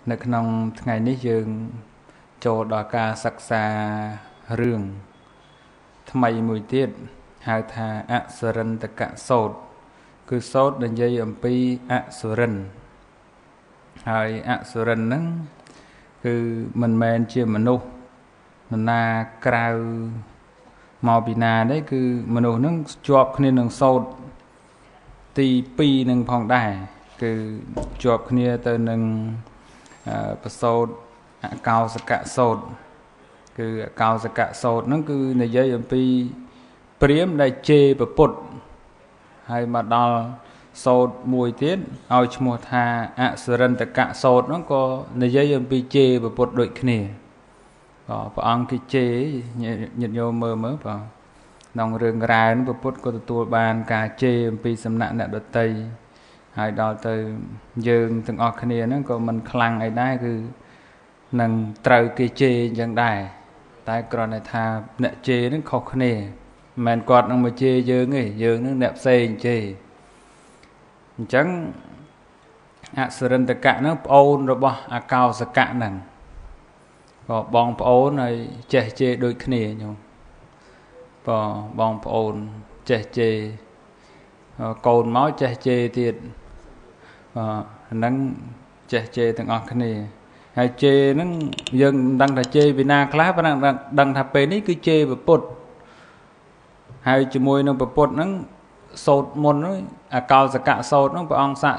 Nơi trong ngày ní dương cho đòi ca sắc xa rương thầm mây mùi tiết hai thà ạ sơ rân tất cả sốt cứ sốt đến dây ẩm pi ạ sơ rân hai ạ sơ rân nâng cứ mình men chia mình nụ mình na krau màu bì nà đấy cứ mình nụ nâng chọp khá nâng sốt tì pi nâng phong đài cứ chọp khá tờ nângประโสดกาวสกะโสดคือกาวสกะโสดนั่นคือในยัยอันปีเปรียมได้เจประปุตให้มาดอลโสดมวยเทียนเอาชมธาอสรันตกะโสดนั่นก็ในยัยอันปีเจประปุตโดยขณีก็พระองค์คือเจหยุดโยมเมื่อป่ะน้องเรื่องรายนั่นประปุตก็ตัวบานกาเจอันปีสำนักนักดนตรีhai đó từ dương từng ở cái này nó có mình khăng ấy đấy cứ nâng trời cái chê chẳng đài tại còn này thà nè chê nó khó cái này mình quạt nó mà chê dương ấy dương nó nẹp xây chê chẳng sự rần tất cả nó ôn rồi bỏ cao sẽ cả nè có bong ôn này chê chê đôi cái này nhung có bong ôn chê chê cồn máu chê chê thiệt nâng chê từng ở cái này hay chê nó dân đang là chê Việt Nam khác và đang thà bên ấy cứ chê và bột hay chỉ môi nó bột nó sốt môn nó cao giá cả sốt nó ông xạ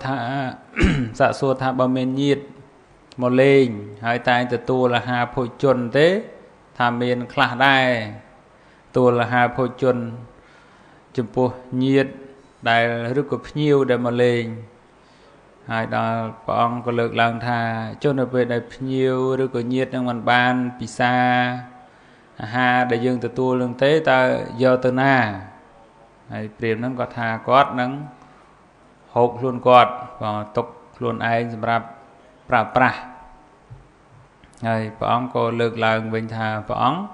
xua thà bao men nhiệt một lên hai tay từ tua là hà phôi chuồn thế thà men khác đây tua là hà phôi chuồn chụp nhiệt đại rất có nhiều để mà lên hai đó bọn có lực lang thà cho nó về đây nhiều rồi có nhiệt trong bàn ban pizza ha để dương từ tua lương tế ta giờ từ na hay tiền nó có thà quát nắng hộp luôn quát và tục luôn ai sắp pra hay bọn có lực lang bình thà bọn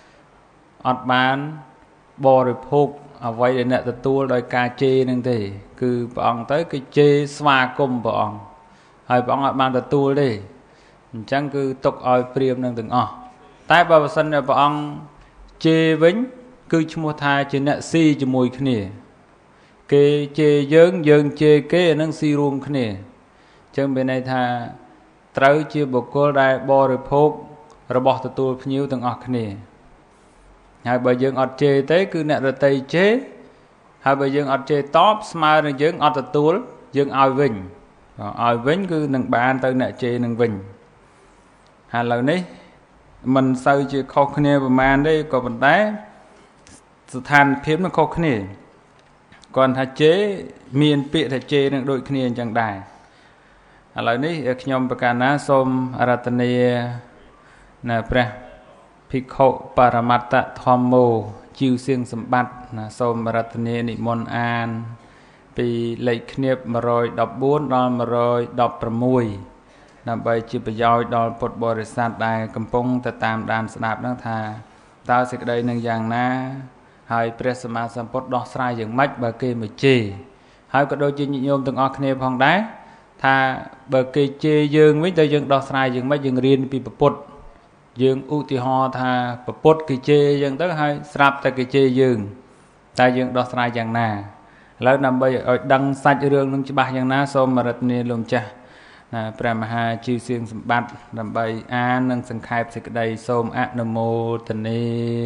ọt ban bò rồi phục ở vậy để nè tua đôi ca chê nâng thì cứ bọn tới cái chê xoa cùng bọnហើយបងអត់បានទទួលទេអញ្ចឹងគឺទុកឲ្យព្រាមនឹងទាំងអស់តែបើបើសិនជាព្រះអង្គជេរវិញគឺឈ្មោះថាជាអ្នកស៊ីជាមួយគ្នាគេជេរយើងជេរគេអានឹងស៊ីរួមគ្នាអញ្ចឹងមានន័យថាត្រូវជាបុគ្គលដែលបរិភោគរបស់ទទួលភ្ញៀវទាំងអស់គ្នាហើយបើយើងអត់ជេរទេគឺអ្នករតីជេរហើយបើយើងអត់ជេរតបស្មើនឹងយើងអត់ទទួលយើងឲ្យវិញគឺនឹងបានទៅអ្នកជេរនឹងវិញហើយឥឡូវនេះមិនសូវជាខុសគ្នាប្រហែលទេក៏ប៉ុន្តែស្ថានភាពនឹងខុសគ្នាគាត់ថាជេរមានពាក្យថាជេរនឹងដូចគ្នាអញ្ចឹងដែរឥឡូវនេះខ្ញុំប្រកាសណាសូមអារាធនាណាព្រះភិក្ខុបរមត្តធម្មោជីវសៀងសម្បត្តិណាសូមអារាធនានិមន្តអានពីលេខគៀប114ដល់116ដើម្បីជាប្រយោជន៍ដល់ពុទ្ធបរិស័ទដែលកំពុងទៅតាមដានស្ដាប់នឹងថាតើសេចក្តីនឹងយ៉ាងណាហើយព្រះសម្មាសម្ពុទ្ធដោះស្រាយយ៉ាងម៉េចបើគេមកជេរហើយក៏ដូចជាញាតិញោមទាំងអស់គ្នាផងដែរថាបើគេជេរយើងវិញតើយើងដោះស្រាយយ៉ាងម៉េចយើងរៀនពីពុទ្ធយើងឧទាហរណ៍ថាពុទ្ធគេជេរយ៉ាងទៅហើយស្រាប់តែគេជេរយើងតែយើងដោះស្រាយយ៉ាងណាឥឡូវដើម្បីឲ្យដឹងសាច់រឿងនឹងច្បាស់យ៉ាងណាសូមអារាធនាលោកម្ចាស់ព្រះមហាជីវសៀងសម្បត្តិដើម្បីអាននិងសង្ខេបសេចក្តីសូមអនុមោទនា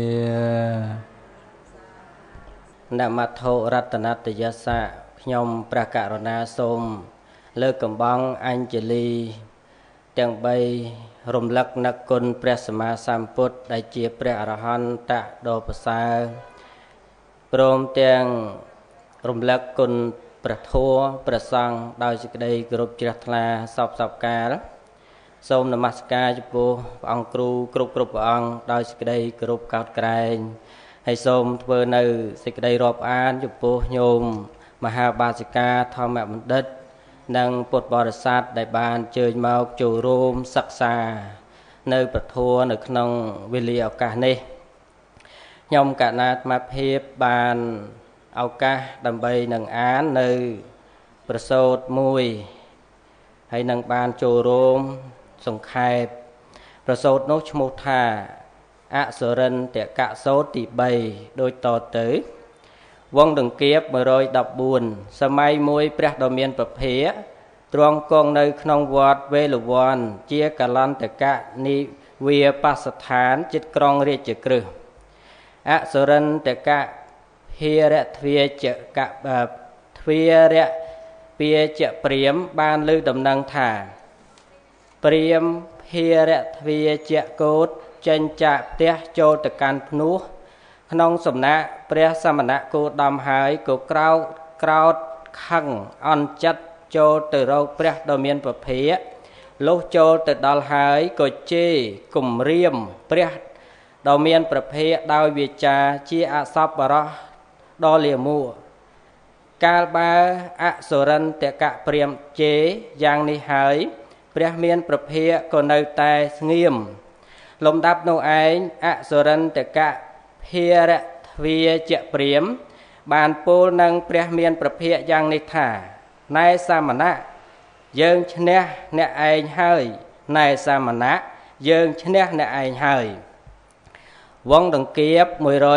នមត្ថោរតនតយសៈខ្ញុំព្រះករុណាសូមលើកកំបងអញ្ជលីទាំង3រំលឹកនឹកគុណព្រះសម្មាសម្ពុទ្ធដែលជាព្រះអរហន្តដ៏ប្រសើរព្រមទាំងរំលឹកគុណព្រះធម៌ព្រះសង្ឃដោយសេចក្តីគោរពជ្រះថ្លាសពកាលសូមនមស្ការចំពោះព្រះអង្គគ្រូគ្រប់ព្រះអង្គដោយសេចក្តីគោរពកោតក្រែងហើយសូមធ្វើនៅសេចក្តីរាប់អានចំពោះញោមមហាបាសិកាធម្មបណ្ឌិតនិងពុទ្ធបរិស័ទដែលបានអញ្ជើញមកចូលរួមសិក្សានៅព្រះធម៌នៅក្នុងវេលាឱកាសនេះខ្ញុំកណាអាត្មាភាពបានឱកាសដើម្បីនឹងអាននៅប្រសូតមួយហើយនឹងបានចូលរួមសង្ខេបប្រសូតនោះឈ្មោះថាអសុរិន្ទកសូត្រទី3ដូចតទៅវងដង្កៀប114សម័យមួយព្រះដ៏មានពភាទ្រង់គង់នៅក្នុងវត្តវេលវ័នជាកលន្តកនិវាបស្សដ្ឋានជិតក្រុងរាជក្រឹសអសុរិន្ទកភារទ្វាចកទ្វារពាចព្រាមបានលើដំណឹងថាព្រាមភារទ្វាចកោតចេញចាក់ផ្ទះចូលទៅកាន់ភ្នោះក្នុងសំណាក់ព្រះសមណគោតមហើយក៏ក្រោតខឹងអន់ចិត្តចូលទៅរកព្រះដ៏មានពភាលុះចូលទៅដល់ហើយក៏ជេរគំរាមព្រះដ៏មានប្រភេទដោយវាចាជាអសប្បុរសដ៏លាមួកាលបើអសុរិន្ទកព្រាមជេរយ៉ាងនេះហើយព្រះមានប្រភេទក៏នៅតែស្ងៀមលំដាប់នោះឯងអសុរិន្ទកភារទ្វាចព្រាមបានពោលនឹងព្រះមានប្រភេទយ៉ាងនេះថាណែសាមណៈយើងឈ្នះអ្នកឯងហើយណែសាមណៈយើងឈ្នះអ្នកឯងហើយវងដង្កៀប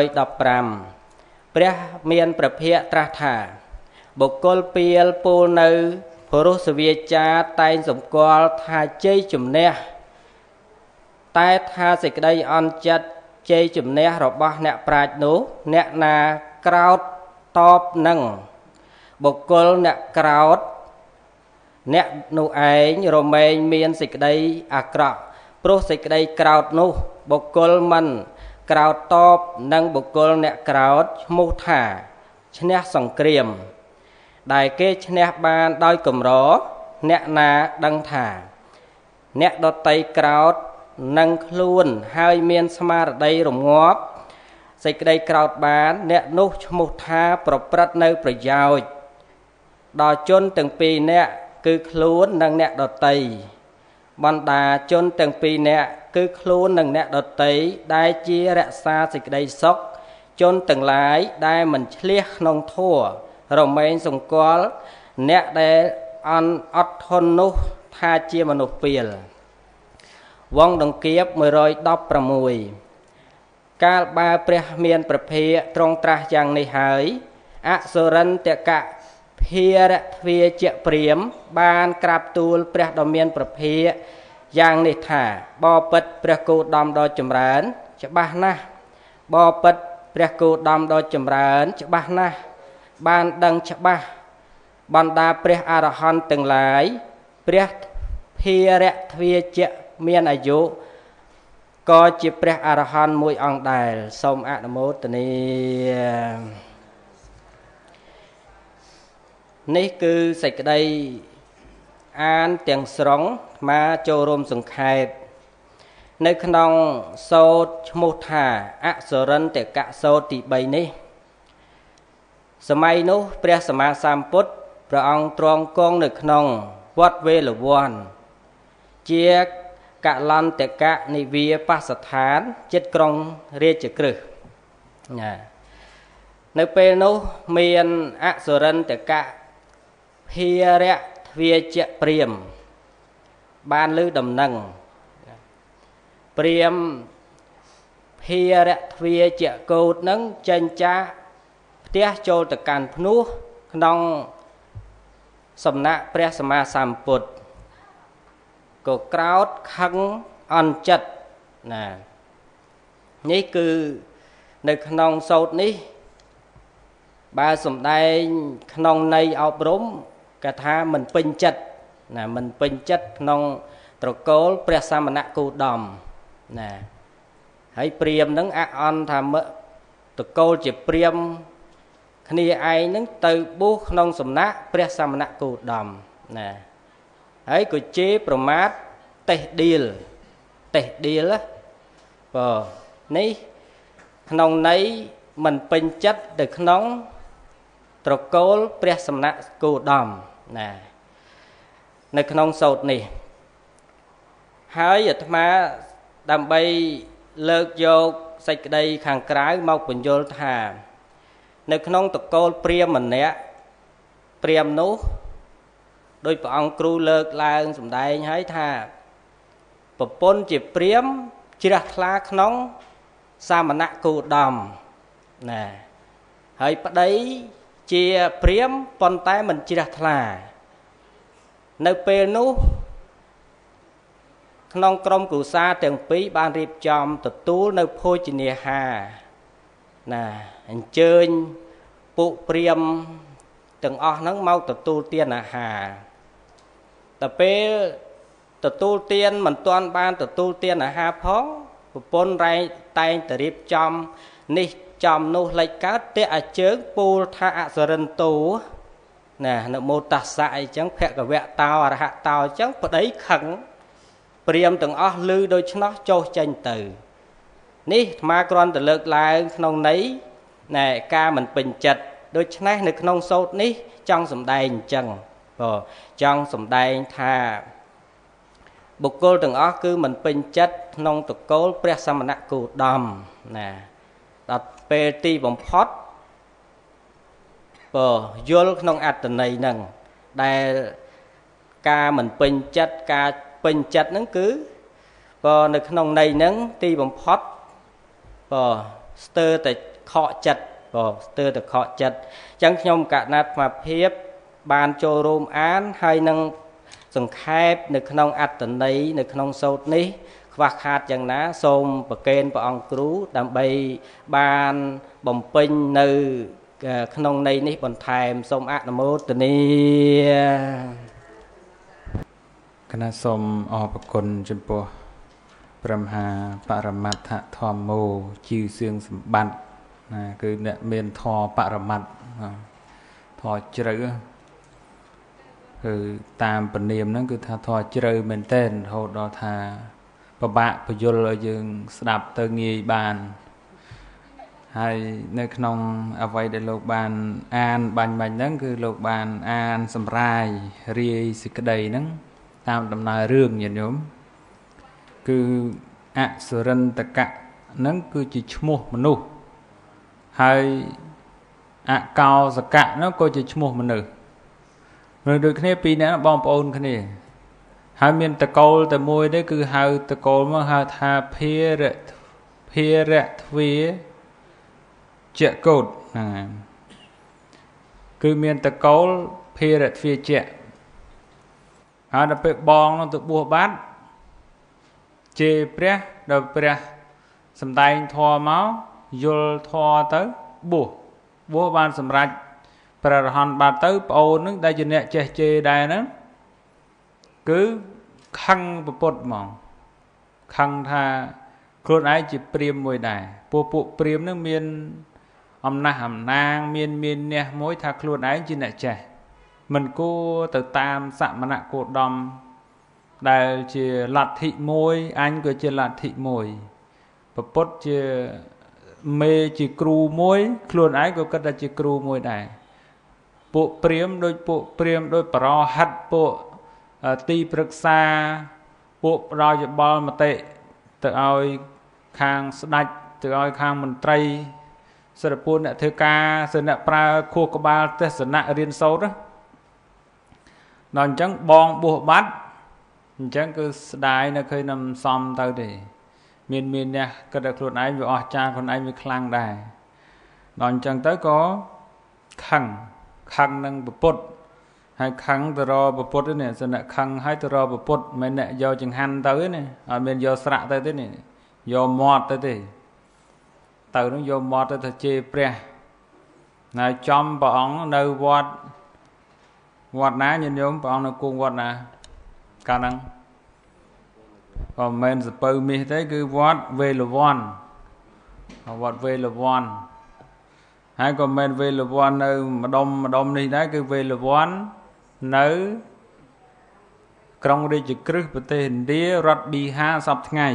115ព្រះមានប្រភេទត្រាស់ថាបុគ្គលពាលពោលនៅពុរុសវាចាតែងសម្គាល់ថាជ័យជំនះតែថាសេចក្តីអន់ចិត្តជ័យជំនះរបស់អ្នកប្រាជ្ញនោះអ្នកណាក្រោតតបនឹងបុគ្គលអ្នកក្រោតអ្នកនោះឯងរមែងមានសេចក្តីអាក្រក់ព្រោះសេចក្តីក្រោតនោះបុគ្គលមិនក្រោតតបនឹងបុគ្គលអ្នកក្រោតឈ្មោះថាឈ្នះសង្គ្រាមដែលគេឈ្នះបានដោយកម្រអ្នកណាដឹងថាអ្នកដតីក្រោតនឹងខ្លួនហើយមានស្មារតីរងាប់សេចក្តីក្រោតបានអ្នកនោះឈ្មោះថាប្រព្រឹត្តនៅប្រយោជន៍ដល់ជនទាំងពីរនាក់គឺខ្លួននិងអ្នកដតីបណ្ដាជនទាំងពីរនាក់គឺខ្លួននិងអ្នកដតីដែលជារក្សាសេចក្តីសុខជនទាំងឡាយដែលមិនឆ្លៀសក្នុងធัวរមែងសង្កល់អ្នកដែលអត់ធន់នោះថាជាមនុស្សពាលវងដង្កៀប116កាលបើព្រះមានប្រភេទត្រង់ត្រាស់យ៉ាងនេះហើយអសុរិន្ទកភារទ្វាចព្រាមបានក្រាបទូលព្រះដ៏មានប្រភេទយ៉ាងនេះថាបបិទ្ធព្រះគោតមដ៏ចម្រើនច្បាស់ណាស់បបិទ្ធព្រះគោតមដ៏ចម្រើនច្បាស់ណាស់បានដឹងច្បាស់បណ្ដាព្រះអរហន្តទាំងឡាយព្រះភារទ្វាចមានអាយុក៏ជាព្រះអរហន្តមួយអង្គដែរសូមអនុមោទនានេះគឺសេចក្តីអានទាំងស្រុងមកចូលរួមសង្ខេបនៅក្នុងសូត្រឈ្មោះថាអសុរិន្ទកសូត្រទី3នេះសម័យនោះព្រះសម្មាសម្ពុទ្ធព្រះអង្គទ្រង់គង់នៅក្នុងវត្តវេលវ័នជាកលន្តកនិវាបស្សដ្ឋានជិតក្រុងរាជក្រឹសនៅពេលនោះមានអសុរិន្ទកភារទ្វាចព្រាមបានលើដំណឹងព្រាមភារទ្វាចកោតនឹងចេញចាស់ផ្ទះចូលទៅកាន់ភ្នោះក្នុងសំណាក់ព្រះសម្មាសម្ពុទ្ធក៏ក្រោតខឹងអន់ចិត្តណានេះគឺនៅក្នុងសូត្រនេះបើសំដែងក្នុងន័យអប់រំគេថាមិនពេញចិត្តណាមិនពេញចិត្តក្នុងត្រកូលព្រះសមណគោតមណាហើយព្រាមនឹងអអន់ថាត្រកូលជាព្រាមគ្នាឯងនឹងទៅបួសក្នុងសំណាក់ព្រះសមណគោតមណាហើយក៏ជេរប្រមាថតេះឌៀលបើនេះក្នុងន័យមិនពេញចិត្តទៅក្នុងត្រកូលព្រះសមណគោតមណានៅក្នុងសូត្រនេះហើយអាត្មាដើម្បីលើកយកសេចក្តីខាងក្រៅមកបញ្យល់ថានៅក្នុងត្រកូលព្រាហ្មណ៍ម្នាក់ព្រាហ្មណ៍នោះដោយព្រះអង្គគ្រូលើកឡើងសម្ដែងហើយថាប្រពន្ធជាព្រាហ្មណ៍ជ្រះថ្លាក្នុងសាមណៈគោតមណាហើយប្តីជាព្រាហ្មណ៍ប៉ុន្តែមិនជ្រះថ្លានៅពេលនោះក្នុងក្រុមគ្រួសារទាំងពីរបានរៀបចំទទួលនៅភោជនាហារណាអញ្ជើញពួកព្រាហ្មណ៍ទាំងអស់ហ្នឹងមកទទួលទានអាហារតែពេលទទួលទានមិនទាន់បានទទួលទានអាហារផងប្រពន្ធរែងតែងតែរៀបចំនេះចំនោះលេចកើតតែអាជើងពូលថាអសរិនតោណានមោតស្សៈអីចឹងភគវៈតោអរហតោអញ្ចឹងប្តីខឹងព្រាហ្មណ៍ទាំងអស់ឮដូច្នោះចុះចេញទៅនេះអាត្មាគ្រាន់តែលើកឡើងក្នុងន័យណែការមិនពេញចិត្តដូច្នេះនៅក្នុងសូត្រនេះចង់សម្ដែងអញ្ចឹងចង់សម្ដែងថាបុគ្គលទាំងអស់គឺមិនពេញចិត្តក្នុងតកូលព្រះសមណគោតមណាដល់ពេលទីបំផុតយល់ក្នុងអត្តន័យហ្នឹងដែលការមិនពេញចិត្តការពេញចិត្តហ្នឹងគឺនៅក្នុងន័យហ្នឹងទីបំផុតស្ទើរតែខកចិត្តស្ទើរតែខកចិត្តអញ្ចឹងខ្ញុំកណាត់អាភិបបានចូលរួមអានហើយនឹងសង្ខេបនៅក្នុងអត្តន័យនៅក្នុងសូត្រនេះខ្វះខាតយ៉ាងណាសូមប្រគេនព្រះអង្គគ្រូដើម្បីបានបំពេញនៅក្នុងន័យនេះបន្ថែមសូមអនុមោទនាគណៈសូមអរគុណចំពោះព្រះមហាបរមត្ថធម្មោជីវសឿងសម្បត្តិណាគឺអ្នកមានធម៌បរមត្ថធម៌ជ្រៅគឺតាមពនាមហ្នឹងគឺថាធម៌ជ្រៅមែនទែនរហូតដល់ថាពិបាកពយល់ឲ្យយើងស្ដាប់ទៅងាយបានហើយនៅក្នុងអ្វីដែលលោកបានអានបាញ់ហ្នឹងគឺលោកបានអានសម្រាយរាយសេចក្តីហ្នឹងតាមដំណើររឿងញាតិញោមគឺអសុរិន្តកៈហ្នឹងគឺជាឈ្មោះមនុស្សហើយអកោសកៈហ្នឹងក៏ជាឈ្មោះមនុស្សនៅដូចគ្នាពីរនាក់បងប្អូនគ្នាហើយមានតកូលតែមួយទេគឺហៅតកូលមកហៅថាភារទ្វាជៈកោតហ្នឹងគឺមានតកូលភារទ្វាជៈហើយដល់ពេលបងនោះទៅបួសបាត់ជេរព្រះដល់ព្រះសំដែងធម៌មកយល់ធម៌ទៅបួសបានសម្រេចព្រះរហន្តបាត់ទៅប្អូននឹងដែលជាអ្នកចេះជេរដែរហ្នឹងគឺខឹងពុទ្ធហ្មងខឹងថាខ្លួនឯងជាព្រាហ្មណ៍មួយដែរពួកព្រាហ្មណ៍នឹងមានអំណះអំណាងមានអ្នកមួយថាខ្លួនឯងជាអ្នកចេះមិនគួរទៅតាមសមណគោតមដែលជាលទ្ធិមួយអញក៏ជាលទ្ធិមួយពុទ្ធជាមេជាគ្រូមួយខ្លួនឯងក៏គិតថាជាគ្រូមួយដែរពួកព្រាហ្មណ៍ដូចបរហិតពួកទីប្រឹក្សាពួកផ្ដល់យោបល់មតិទៅឲ្យខាងស្ដេចទៅឲ្យខាងមន្ត្រីសិទ្ធិពលអ្នកធ្វើការសិទ្ធិអ្នកប្រើខួរក្បាលទេសនៈរៀនសូត្រដល់អញ្ចឹងបងបួសបាត់អញ្ចឹងគឺស្ដាយនៅឃើញនំសំទៅទេមានអ្នកគិតថាខ្លួនឯងវាអស្ចារ្យខ្លួនឯងវាខ្លាំងដែរដល់អញ្ចឹងទៅក៏ខឹងនឹងពុទ្ធហើយខឹងទៅរកពុទ្ធនេះសិនអ្នកខឹងហើយទៅរកពុទ្ធមិនអ្នកយកចង្ហាន់ទៅទេនេះអត់មានយកស្រាក់ទៅទេនេះយកមាត់ទៅទេទៅនឹងយកមាត់ទៅថាជេរព្រះហើយចំព្រះអង្គនៅវត្តណាញាតិញោមព្រះអង្គនៅគង់វត្តណាកាលហ្នឹងក៏មិនមែនសពៅមាសទេគឺវត្តវេលវ័នហើយក៏មិនមែនវេលវ័ននៅម្ដុំនេះដែរគឺវេលវ័ននៅក្រុងរាជក្រឹស្នប្រទេសឥណ្ឌារដ្ឋប៊ីហាសពថ្ងៃ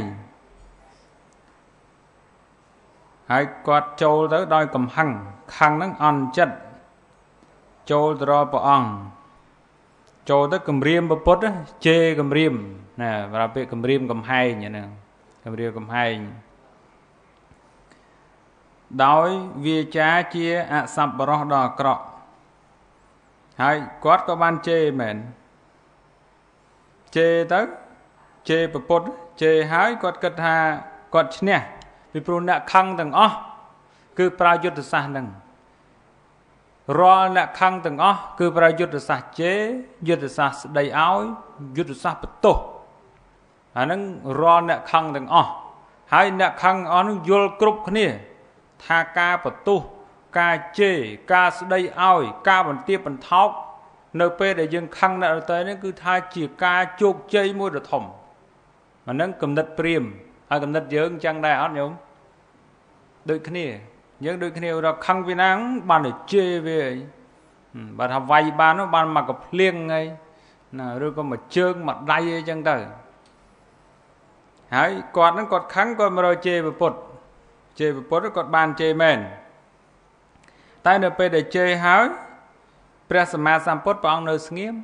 ហើយគាត់ចូលទៅដោយកំហឹងខឹងហ្នឹងអន់ចិត្តចូលទៅរកព្រះអង្គចូលទៅគម្រាមពុទ្ធជេរគម្រាមណាប្រាប់ពាក្យគម្រាមកំហែងហ្នឹងគម្រាមកំហែងដោយវាចាជាអសប្បុរសដ៏អាក្រក់ហើយគាត់ក៏បានជេរមែនជេទៅជេប្រពុតជេហើយគាត់គិតថាគាត់ឈ្នះពីព្រោះអ្នកខឹងទាំងអស់គឺប្រើយុទ្ធសាស្ត្រហ្នឹងរាល់អ្នកខឹងទាំងអស់គឺប្រើយុទ្ធសាស្ត្រជេយុទ្ធសាស្ត្រស្ដីឲ្យយុទ្ធសាស្ត្របន្ទោសអាហ្នឹងរាល់អ្នកខឹងទាំងអស់ហើយអ្នកខឹងអស់នោះយល់គ្រប់គ្នាថាការបន្ទោសការជេរការស្ដីឲ្យការបន្ទាបបន្ថោកនៅពេលដែលយើងខឹងអ្នកដទៃនេះគឺថាជាការជោគជ័យមួយដ៏ធំអាហ្នឹងគំនិតព្រាហ្មណ៍ហើយគំនិតយើងចឹងដែរអត់ញោមដូចគ្នាយើងដូចគ្នារកខឹងពីណាបានតែជេរវាអីបើថាវាយបាននោះបានមកកភ្លៀងអីណាឬក៏មួយជើងមួយដៃអីចឹងទៅហើយគាត់ហ្នឹងគាត់ខឹងគាត់មករកជេរពុទ្ធគាត់បានជេរមែនតែនៅពេលដែលជេរហើយព្រះសម្មាសម្ពុទ្ធព្រះអង្គនៅស្ងៀម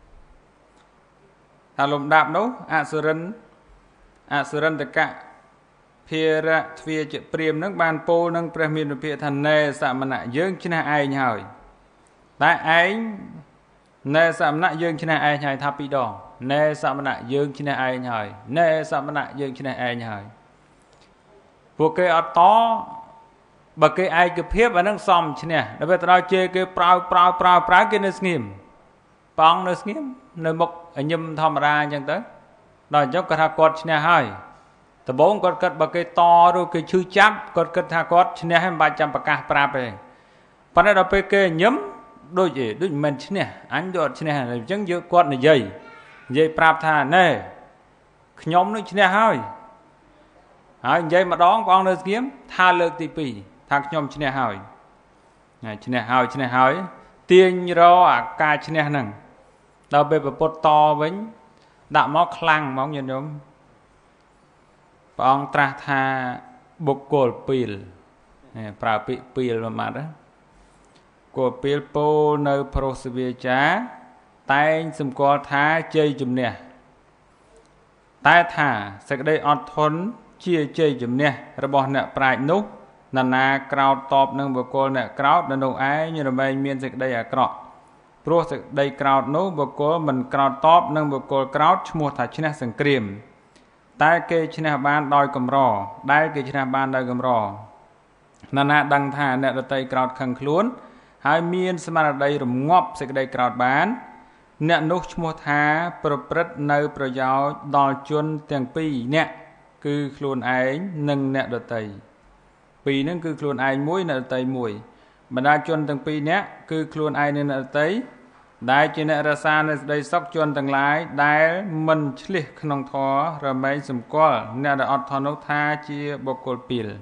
តែលំដាប់នោះអសុរិនតកៈភារៈទ្វាជាព្រាមនឹងបានពោលនឹងព្រះមានពភាកថាណែសមណៈយើងឈ្នះឯងហើយតែឯងណែសមណៈយើងឈ្នះឯងហើយថាពីរដងណែសមណៈយើងឈ្នះឯងហើយណែសមណៈយើងឈ្នះឯងហើយពួកគេអត់តបើគេឯកភាពអានឹងសមឈ្នះដល់ពេលទៅដល់ជេរគេប្រើគេនៅស្ងៀមព្រះអង្គនៅស្ងៀមនៅមុខញឹមធម្មតាអញ្ចឹងទៅដល់អញ្ចឹងគាត់ថាគាត់ឈ្នះហើយដំបូងគាត់គិតបើគេតឬគេឈឺចាប់គាត់គិតថាគាត់ឈ្នះហើយមិនបាច់ចាំប្រកាសប្រាប់ទេប៉ុន្តែដល់ពេលគេញឹមដូចមិនមែនឈ្នះអញយកអត់ឈ្នះអញ្ចឹងយកគាត់និយាយប្រាប់ថាណែខ្ញុំនឹងឈ្នះហើយនិយាយម្ដងព្រះអង្គនៅស្ងៀមថាលើកទី2ថាខ្ញុំឈ្នះហើយឈ្នះហើយទាញរកអាការឈ្នះហ្នឹងដល់ពេលប្រពុតតវិញដាក់មកខ្លាំងហ្មងញាតិញោមព្រះអង្គត្រាស់ថាបុគ្គលពីលប្រើពាក្យពីលមួយម៉ាត់ណាគោលពីលពោលនៅប្រុសវាចាតែងសម្គាល់ថាជ័យជំនះតែថាសេចក្តីអត់ធន់ជាជ័យជំនះរបស់អ្នកប្រាជ្ញនោះណាក្រោតតបនឹងបុគ្គលអ្នកក្រោតនៅនោះឯងរមែងមានសេចក្តីអាក្រក់ព្រោះសេចក្តីក្រោតនោះបុគ្គលមិនក្រោតតបនឹងបុគ្គលក្រោតឈ្មោះថាឈ្នះសង្គ្រាមតែគេឈ្នះបានដោយកម្រដែលគេឈ្នះបានដោយកម្រណាដឹងថាអ្នកដតីក្រោតខឹងខ្លួនហើយមានស្មារតីរងាប់សេចក្តីក្រោតបានអ្នកនោះឈ្មោះថាប្រព្រឹត្តនៅប្រយោជន៍ដល់ជនទាំងពីរអ្នកគឺខ្លួនឯងនិងអ្នកដតីពីរហ្នឹងគឺខ្លួនឯងមួយអ្នកដតីមួយបណ្ដាជនទាំងពីរអ្នកគឺខ្លួនឯងនិងអ្នកដតីដែលជាអ្នករក្សានៅសេចក្តីសុខជនទាំងឡាយដែលមិនឆ្លៀសក្នុងធម៌រមែងសម្គាល់អ្នកដែលអត់ធន់នោះថាជាបុគ្គលពីល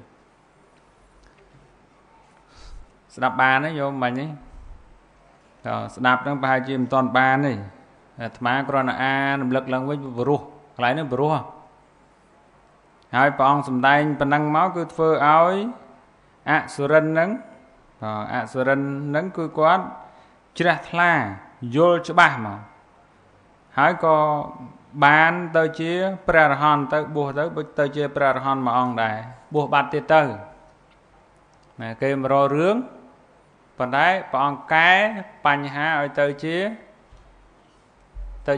ស្ដាប់បានទេយោមមិញនេះស្ដាប់ហ្នឹងប្រហែលជាមិនទាន់បានទេអាត្មាគ្រាន់តែអានរំលឹកឡើងវិញបរោះកន្លែងនេះបរោះហើយព្រះអង្គសម្ដែងប៉ុណ្ណឹងមកគឺធ្វើឲ្យអសុរិនហ្នឹងគឺគាត់ជ្រះថ្លាយល់ច្បាស់មកហើយក៏បានទៅជាព្រះអរហន្តទៅបួសទៅជាព្រះអរហន្តមួយអង្គដែរបួសបាត់ទៀតទៅណាគេមករករឿងប៉ុន្តែព្រះអង្គកែបញ្ហាឲ្យទៅជាអី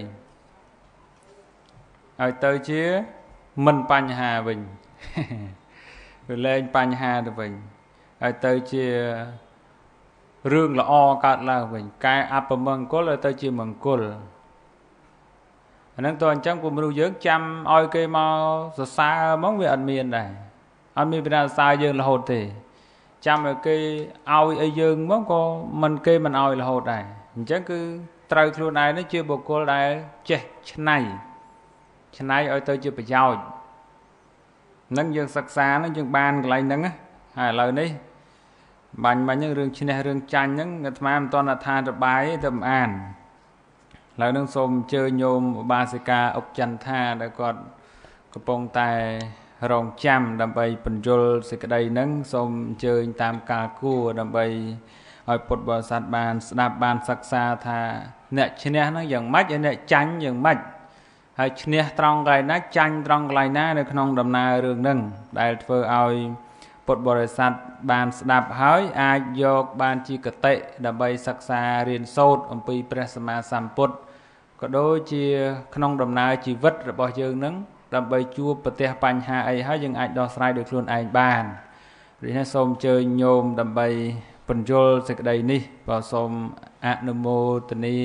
ឲ្យទៅជាមិនបញ្ហាវិញវាលែងបញ្ហាទៅវិញឲ្យទៅជារឿងល្អកើតឡើងវិញកែអពមង្គលឲ្យទៅជាមង្គលអាហ្នឹងតើអញ្ចឹងពុំមនុស្សយើងចាំឲ្យគេមកសរសើរហ្មងវាអត់មានដែរអត់មានពីណាសរសើរយើងរហូតទេចាំឲ្យគេឲ្យអីយើងហ្មងក៏គេមិនឲ្យរហូតដែរអញ្ចឹងគឺត្រូវខ្លួនឯងនេះជាបុគ្គលដែលចេះច្នៃឲ្យទៅជាប្រយោជន៍នឹងយើងសិក្សានឹងយើងបានកន្លែងហ្នឹងហើយឥឡូវនេះបាញ់ហ្នឹងរឿងឈ្នះរឿងចាញ់ហ្នឹងអាត្មាមិនទាន់អត្ថាធិប្បាយទេតែមិនអានឥឡូវហ្នឹងសូមអញ្ជើញញោមឧបាសិកាអុកចន្ទថាដែលគាត់កំពុងតែរងចាំដើម្បីបញ្យលសេចក្តីហ្នឹងសូមអញ្ជើញតាមកាលគួរដើម្បីឲ្យពុទ្ធបរិស័ទបានស្ដាប់បានសិក្សាថាអ្នកឈ្នះហ្នឹងយ៉ាងម៉េចហើយអ្នកចាញ់យ៉ាងម៉េចហើយឈ្នះត្រង់កន្លែងណាចាញ់ត្រង់កន្លែងណានៅក្នុងដំណើររឿងហ្នឹងដែលធ្វើឲ្យពុទ្ធបរិស័ទបានស្ដាប់ហើយអាចយកបានជាគតិដើម្បីសិក្សារៀនសូត្រអំពីព្រះសម្មាសម្ពុទ្ធក៏ដូចជាក្នុងដំណើរជីវិតរបស់យើងនឹងដើម្បីជួបប្រទះបញ្ហាអីហើយយើងអាចដោះស្រាយដោយខ្លួនឯងបានដូច្នេះសូមអញ្ជើញញោមដើម្បីពន្យល់សេចក្តីនេះបាទសូមអនុមោទនា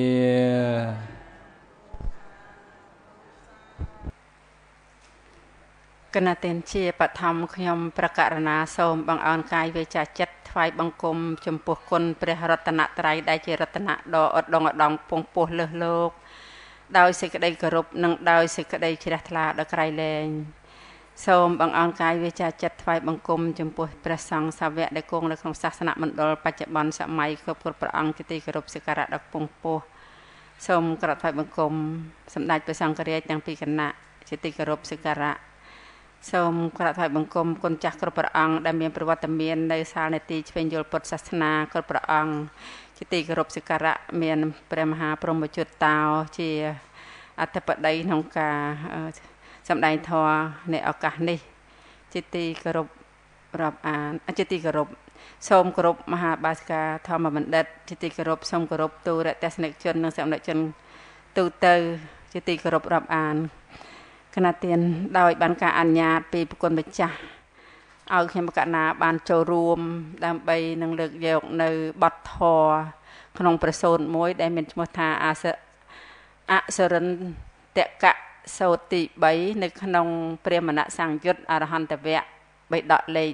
គណៈទានជាបឋមខ្ញុំប្រកាសណាសូមបងអោនកាយវាចាចិត្តថ្វាយបង្គំចំពោះគុណព្រះរតនត្រ័យដែលជារតនៈដ៏ឧត្តមឧត្តមពងពោះលើសលោកដោយសេចក្តីគោរពនិងដោយសេចក្តីជ្រះថ្លាដល់ក្រៃលែងសូមបងអោនកាយវាចាចិត្តថ្វាយបង្គំចំពោះព្រះសង្ឃសាវកដែលគង់នៅក្នុងសាសនមណ្ឌលបច្ចុប្បន្នសម័យគ្រប់ព្រះអង្គជាទីគោរពសក្ការៈដល់ពងពោះសូមក្រាបថ្វាយបង្គំសម្ដេចព្រះសង្ឃរាជទាំងពីរគណៈជាទីគោរពសក្ការៈសូមក្រាបថ្វាយបង្គំគុណចាស់គ្រប់ព្រះអង្គដែលមានប្រវត្តិមាននៅសាលនេតិឆ្វេងយល់ពុទ្ធសាសនាគ្រប់ព្រះអង្គជាទីគោរពសក្ការៈមានព្រះមហាព្រហ្មជត្តោជាអធិបតីក្នុងការសម្ដែងធម៌ในឱកាសនេះជាទីគោរពរាប់អានជាទីគោរពសូមគោរពមហាបាសិកាធម្មបណ្ឌិតជាទីគោរពសូមគោរពទូរទស្សនិកជននិងសាមណជនទូទៅជាទីគោរពរាប់អានគណៈទានដោយបានការអនុញ្ញាតពីប្រគុណម្ចាស់ឲ្យខ្ញុំកណ្ណាបានចូលរួមដើម្បីនឹងលើកយកនៅបទធម៌ក្នុងប្រសូតមួយដែលមានឈ្មោះថាអសរិនតកៈសូត្រទី3នៅក្នុងព្រះមនសង្យុត្តអរហន្តវៈបិដកលេខ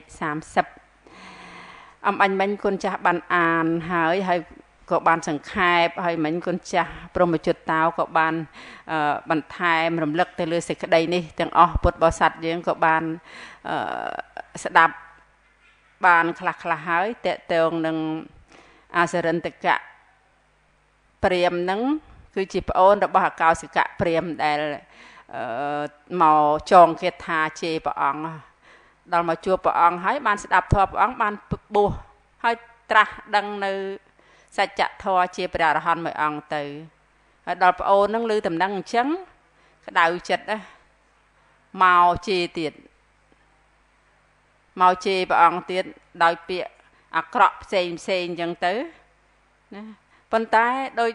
30អំបញ្ញមិញគុណចាស់បានអានហើយក៏បានសង្ខេបហើយមិញគុណចាស់ព្រហ្មជត្តោក៏បានបន្ថែមរំលឹកទៅលើសេចក្តីនេះទាំងអស់ពុទ្ធបរិស័ទយើងក៏បានស្ដាប់បានខ្លះហើយតេតងនឹងអសរិនតកៈព្រាមនឹងគឺជាប្អូនរបស់អកោសិកៈព្រាមដែលមកចងគាថាជេរព្រះអង្គដល់មកជួបព្រះអង្គហើយបានស្ដាប់ធម៌ព្រះអង្គបានបួសហើយត្រាស់ដឹងនៅសច្ចធម៌ជាព្រះអរហន្តមួយអង្គទៅហើយដល់ប្អូននឹងឮដំណឹងអញ្ចឹងក្តៅចិត្តមកជេរទៀតមកជេរព្រះអង្គទៀតដោយពាក្យអាក្រក់ផ្សេងអញ្ចឹងទៅណាប៉ុន្តែដោយ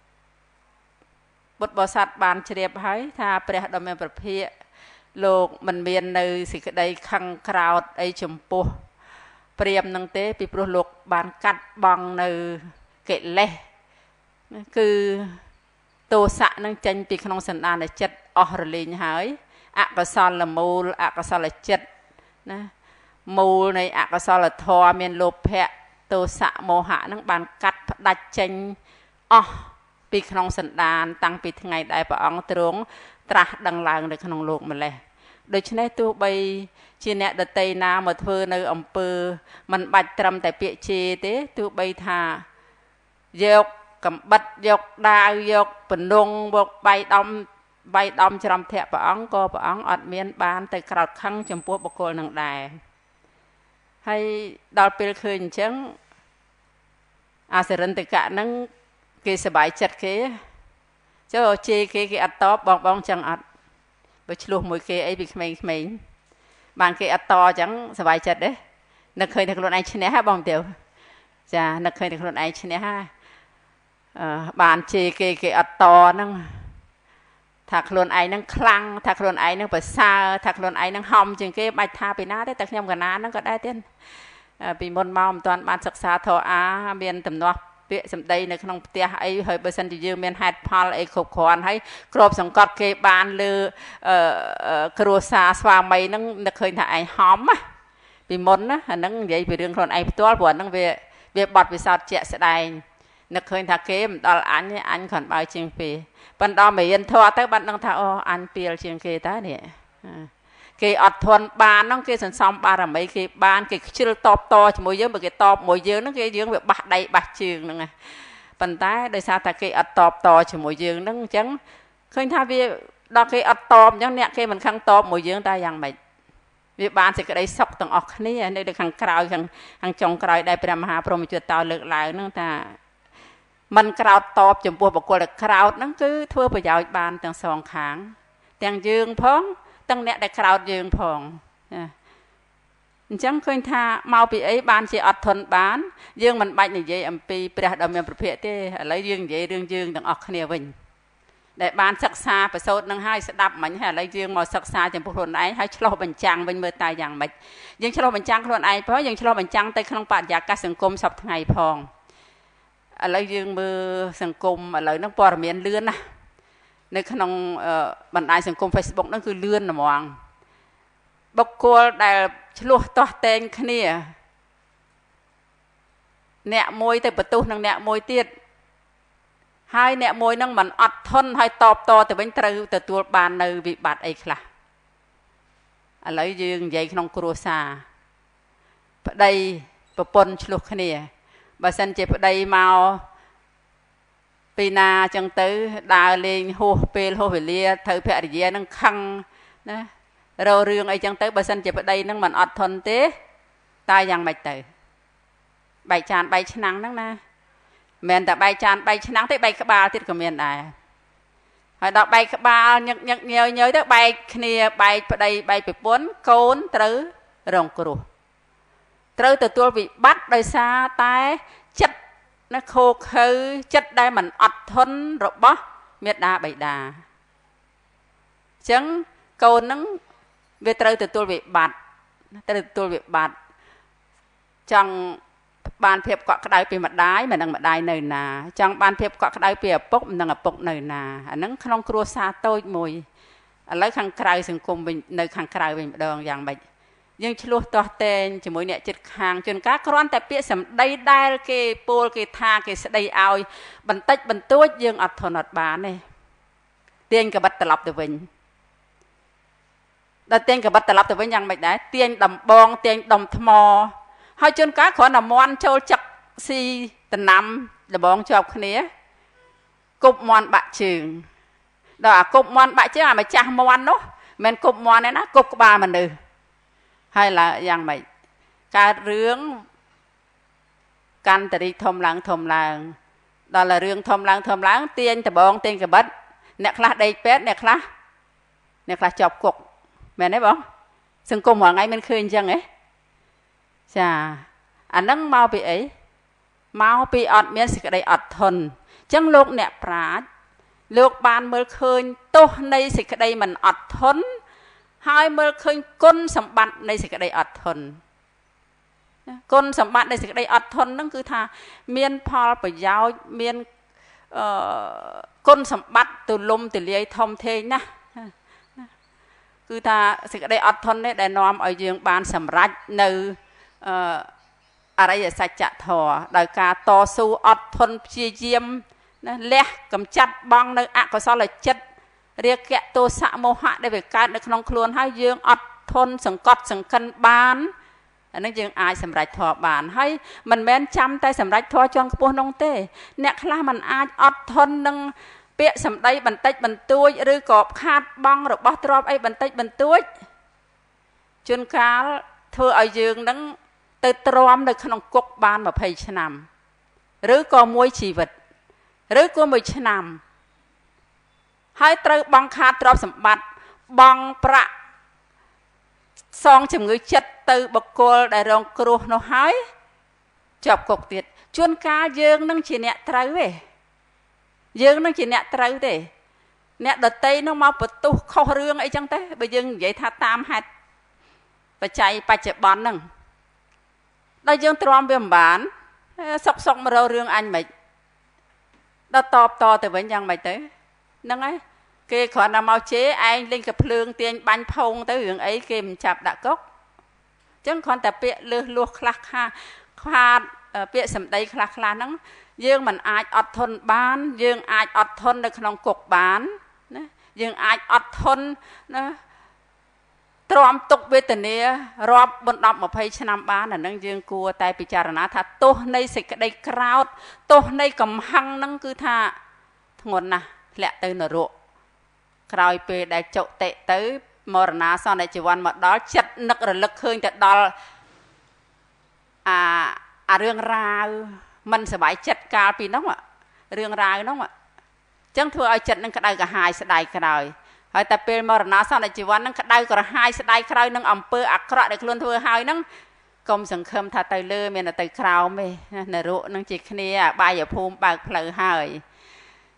បុត្របរិស័ទបានជ្រាបហើយថាព្រះដ៏មានព្រះភិក្ខលោកមិនមាននៅសេចក្តីខឹងក្រោធអីចំពោះព្រាមនឹងទេពីព្រោះលោកបានកាត់បង់នៅកិលេសគឺទោសៈនឹងចេញពីក្នុងសន្តានចិត្តអស់រលែងហើយអកុសលមូលអកុសលចិត្តណាមូលនៃអកុសលធម៌មានលោភៈទោសៈមោហៈនឹងបានកាត់ផ្ដាច់ចេញអស់ពីក្នុងសន្តានតាំងពីថ្ងៃដែលព្រះអង្គទ្រង់ត្រាស់ដឹងឡើងនៅក្នុងលោកម្លេះដូច្នេះទោះបីជាអ្នកដតីណាមកធ្វើនៅអំពើមិនបាច់ត្រឹមតែពាក្យជេរទេទោះបីថាយកកំបិតយកដាវយកពនងយកបៃដំច្រំធាក់ព្រះអង្គក៏ព្រះអង្គអត់មានបានទៅក្រោតខឹងចំពោះបុគ្គលនឹងដែរហើយដល់ពេលឃើញអញ្ចឹងអសរិនតកៈហ្នឹងគេសប្បាយចិត្តគេចូលជេរគេអត់តបបងចឹងអត់បើឆ្លោះមួយគេអីពីក្មេងៗបានគេអត់តអញ្ចឹងសប្បាយចិត្តទេនឹកឃើញតែខ្លួនឯងឈ្នះហ៎បងទាវចានឹកឃើញតែខ្លួនឯងឈ្នះហ៎បានជេរគេអត់តហ្នឹងថាខ្លួនឯងហ្នឹងខ្លាំងថាខ្លួនឯងហ្នឹងប្រសើរថាខ្លួនឯងហ្នឹងហំជាងគេបាច់ថាពីណាទេតែខ្ញុំកណាហ្នឹងក៏ដែរទៀតពីមុនមកមិនទាន់បានសិក្សាធម៌អាមានទំនាស់ពាក្យសម្ដីនៅក្នុងផ្ទះអីហើយបើសិនជាយើងមានហេតុផលអីគ្រប់គ្រាន់ហើយគ្របសង្កត់គេបានលើគ្រួសារស្វាមីហ្នឹងនឹកឃើញថាឯងហំណាពីមុនណាអាហ្នឹងនិយាយពីរឿងខ្លួនឯងផ្ទាល់ព្រោះអាហ្នឹងវាបត់វិសោធន៍ជាក់ស្ដែងនឹកឃើញថាគេមិនដល់អញគ្រាន់បើជាងពីប៉ុន្តែមករៀនធម៌ទៅបានដឹងថាអូអញពីលជាងគេតើនេះគេអត់ធន់បានហ្នឹងគេសន្សំបារមីគេបានគេខ្ជិលតបតជាមួយយើងបើគេតបមួយយើងហ្នឹងគេយើងវាបះដៃបះជើងហ្នឹងប៉ុន្តែដោយសារតែគេអត់តបតជាមួយយើងហ្នឹងអញ្ចឹងឃើញថាវាដល់គេអត់តបអញ្ចឹងអ្នកគេមិនខឹងតបមួយយើងតែយ៉ាងម៉េចវាបានសេចក្តីសុខទាំងអស់គ្នានៅខាងក្រោយខាងចុងក្រោយដែលព្រះមហាព្រហ្មជត្តោលើកឡើងហ្នឹងថាមិនក្រោតតបចំពោះបុគ្គលដែលក្រោតហ្នឹងគឺធ្វើប្រយោជន៍បានទាំងសងខាងទាំងយើងផងទាំងអ្នកដែលក្រោតយើងផងអញ្ចឹងឃើញថាមកពីអីបានជាអត់ធន់បានយើងមិនបាច់និយាយអំពីព្រះដ៏មានព្រះភិក្ខទេឥឡូវយើងនិយាយរឿងយើងទាំងអស់គ្នាវិញដែលបានសិក្សាប្រសូតនឹងហើយស្ដាប់មិញហើយឥឡូវយើងមកសិក្សាចំពោះខ្លួនឯងហើយឆ្លោះបញ្ចាំងវិញមើលតើយ៉ាងម៉េចយើងឆ្លោះបញ្ចាំងខ្លួនឯងផងយើងឆ្លោះបញ្ចាំងទៅក្នុងបរិយាកាសសង្គមសពថ្ងៃផងឥឡូវយើងមើលសង្គមឥឡូវហ្នឹងព័ត៌មានលឿនណាស់នៅក្នុងបណ្ដាញសង្គម Facebook ហ្នឹងគឺលឿនហ្មងបុគ្គលដែលឆ្លោះទាស់តែងគ្នាអ្នកមួយទៅបន្ទោសនឹងអ្នកមួយទៀតហើយអ្នកមួយនឹងមិនអត់ធន់ហើយតបតទៅវិញត្រូវទទួលបាននៅវិបត្តិអីខ្លះឥឡូវយើងនិយាយក្នុងគ្រួសារប្តីប្រពន្ធឆ្លោះគ្នាបើសិនជាប្តីមកពីណាអញ្ចឹងទៅដើរលេងហួសពេលហួសវេលាត្រូវភរិយានឹងខឹងណារោរឿងអីចឹងទៅបើសិនជាប្តីនឹងមិនអត់ធន់ទេតើយ៉ាងម៉េចទៅបែកចានបែកឆ្នាំងហ្នឹងណាមិនតែបែកចានបែកឆ្នាំងទេបែកក្បាលទៀតក៏មានដែរហើយដល់បែកក្បាលញឹកញឹកញយញយទៅបែកគ្នាបែកប្តីបែកប្រពន្ធកូនត្រូវរងគ្រោះត្រូវទទួលវិបត្តិដោយសារតែចិត្តណាខូខើចិត្តដែលមិនអត់ធន់របស់មេដាបៃតាអញ្ចឹងកូននឹងវាត្រូវទទួលវិបត្តិត្រូវទទួលវិបត្តិចង់បានភាពកក់ក្ដៅពីម្ដាយមិនដឹងម្ដាយនៅណាចង់បានភាពកក់ក្ដៅពីឪពុកមិនដឹងឪពុកនៅណាអាហ្នឹងក្នុងគ្រួសារតូចមួយឥឡូវខាងក្រៅសង្គមវិញនៅខាងក្រៅវិញម្ដងយ៉ាងម៉េចយើងឆ្លោះទាស់តែងជាមួយអ្នកចិត្តខាងជួនកាលគ្រាន់តែពាក្យសម្ដីដែលគេពោលគេថាគេស្ដីឲ្យបន្តិចបន្តួចយើងអត់ធន់អត់បានទេទាញកបិតត្រឡប់ទៅវិញដល់ទាញកបិតត្រឡប់ទៅវិញយ៉ាងម៉េចដែរទាញដំបងទាញដុំថ្មហើយជួនកាលគ្រាន់តែមន់ចូលចឹកស៊ីតំណាំដបងជាប់គ្នាគប់មន់បាក់ជើងដល់អាគប់មន់បាក់ជើងអាម្ចាស់មន់នោះមិនគប់មន់ទេណាគប់ក្បាលមនុស្សហើយឡើយយ៉ាងម៉េចកើតរឿងកាន់តរីធំឡើងដល់រឿងធំឡើងទាញដបងទាញកបិតអ្នកខ្លះដេកពេទ្យអ្នកខ្លះជាប់គុកមែនទេបងសង្គមរាល់ថ្ងៃមិនឃើញអញ្ចឹងទេចាអាហ្នឹងមកពីអីមកពីអត់មានសេចក្តីអត់ធន់អញ្ចឹងលោកអ្នកប្រាជ្ញលោកបានមើលឃើញទោសនៃសេចក្តីមិនអត់ធន់ហើយមើលឃើញគុណសម្បត្តិនៃសេចក្តីអត់ធន់គុណសម្បត្តិនៃសេចក្តីអត់ធន់ហ្នឹងគឺថាមានផលប្រយោជន៍មានគុណសម្បត្តិទូលំទូលាយធំធេងណាស់គឺថាសេចក្តីអត់ធន់នេះដែលនាំឲ្យយើងបានសម្រេចនៅអរិយសច្ចធម៌ដោយការតស៊ូអត់ធន់ព្យាយាមណាលះកំចាត់បងនៅអកុសលចិត្តរាគៈទោសៈមោហៈដែលវាកើតនៅក្នុងខ្លួនហើយយើងអត់ធន់សង្កត់សង្កិនបានអានេះយើងអាចសម្រេចធម៌បានហើយមិនមែនចាំតែសម្រេចធម៌ជាន់ខ្ពស់នោះទេអ្នកខ្លះមិនអាចអត់ធន់នឹងពាក្យសម្ដីបន្តិចបន្តួចឬក៏ខាតបង់របស់ទ្រព្យអីបន្តិចបន្តួចជួនកាលធ្វើឲ្យយើងនឹងទៅទ្រាំនៅក្នុងគុកបាន20ឆ្នាំឬក៏មួយជីវិតឬក៏មួយឆ្នាំហើយត្រូវបង់ខាតទ្រព្យសម្បត្តិបង់ប្រាក់សងជំងឺចិត្តទៅបុគ្គលដែលរងគ្រោះនោះហើយជាប់គុកទៀតជួនកាលយើងនឹងជាអ្នកត្រូវទេយើងនឹងជាអ្នកត្រូវទេអ្នកដតីនឹងមកបន្ទោសខុសរឿងអីចឹងទេបើយើងនិយាយថាតាមហេតុបច្ច័យបច្ចុប្បន្នហ្នឹងដល់យើងទ្រាំវាមិនបានសុកមករករឿងអញមិនដល់តបតទៅវិញយ៉ាងម៉េចទៅហ្នឹងហើយគេគ្រាន់តែមកជេរឯងលេងកភ្លើងទាញបាញ់ផោងទៅរឿងអីគេមិនចាប់ដាក់គុកអញ្ចឹងគ្រាន់តែពាក្យលើសលួសខ្លះខាតពាក្យសម្ដីខ្លះហ្នឹងយើងមិនអាចអត់ធន់បានយើងអាចអត់ធន់នៅក្នុងគុកបានណាយើងអាចអត់ធន់ណាទ្រាំទុកវេទនារាប់បណ្ដប់20ឆ្នាំបានអានឹងយើងគួរតែពិចារណាថាទោសនៃសេចក្តីក្រោធទោសនៃកំហឹងហ្នឹងគឺថាធ្ងន់ណាស់ធ្លាក់ទៅនរកក្រោយពេលដែលចុតិទៅមរណាសន្និជីវ័នមកដល់ចិត្តនឹករលឹកឃើញទៅដល់អារឿងរ៉ាវមិនសบายចិត្តកាលពីនោះរឿងរ៉ាវនោះអញ្ចឹងធ្វើឲ្យចិត្តនឹងក្តៅក្រហាយស្ដាយក្រោយហើយតែពេលមរណាសន្និជីវ័ននឹងក្តៅក្រហាយស្ដាយក្រោយនឹងអំពើអាក្រក់ដែលខ្លួនធ្វើហើយនឹងកុំសង្ឃឹមថាទៅលើមានតែទៅក្រោមទេនរកនឹងជាគ្នាបាយភូមិបើកផ្លូវហើយអ